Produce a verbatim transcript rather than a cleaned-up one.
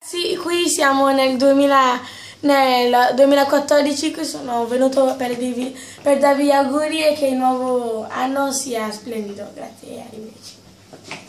Sì, qui siamo nel, duemila, nel duemilaquattordici, qui sono venuto per, dirvi, per darvi gli auguri e che il nuovo anno sia splendido. Grazie, arrivederci.